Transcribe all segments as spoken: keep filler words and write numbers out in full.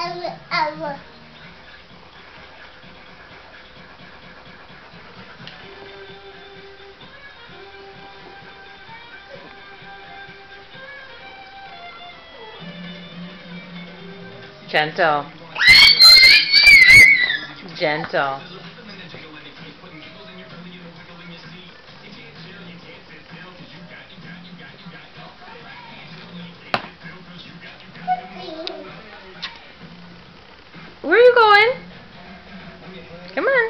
Gentle. Gentle. Where are you going? Come on.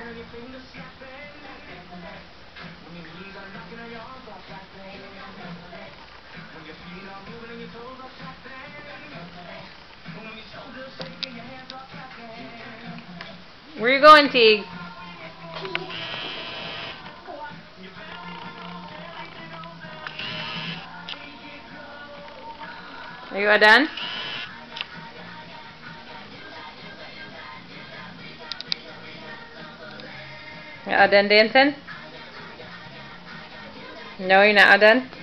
Where are you going, Teague? Are you all done? You all done dancing? No, you're not all done?